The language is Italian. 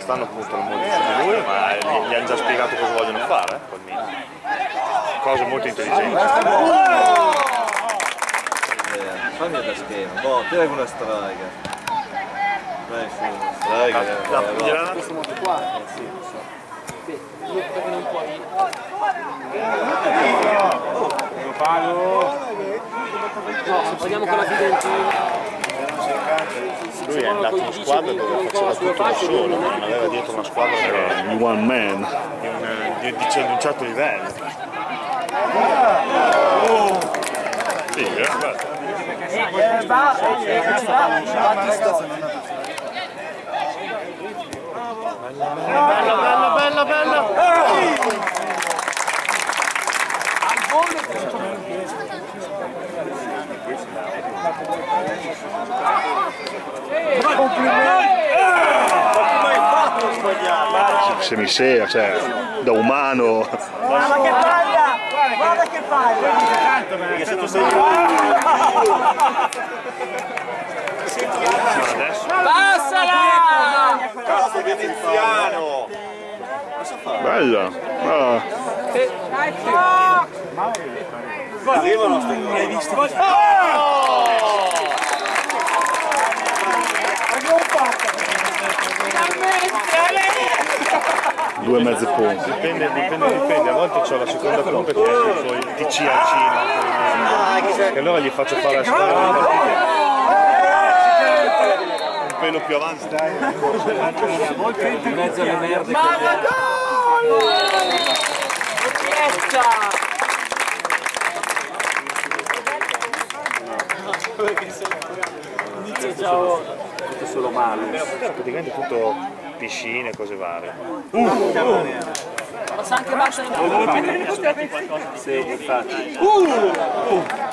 quest'anno puntano molto su di lui, ma gli hanno già spiegato cosa vogliono fare col Milan. Cose molto intelligenti. Fammi da schema, boh, tira con una straica. Vai su, straica. Questo modo qua? Sì, lo so. Perché non puoi... Lo pago. No, se paghiamo con la fidentina... Lui è andato in squadra dove faceva tutto da solo, ma non aveva dietro una squadra Di one man. di un certo livello. Sì, bella, bella! Se mi sei, cioè, da umano. Guarda che paglia! Guarda che paglia! Perché se tu sei Passala! cazzo veneziano! Bella. Ah. Arrivano sti gol. Due mezze punti. Dipende, a volte ho la seconda punta che è i suoi TC al Cina, e allora gli faccio fare la storia delle partite un pelo più avanti. In mezzo alle merde. Inizio già ora. Tutto solo malus. Praticamente tutto piscine e cose varie. Posso anche battere in Sì, infatti.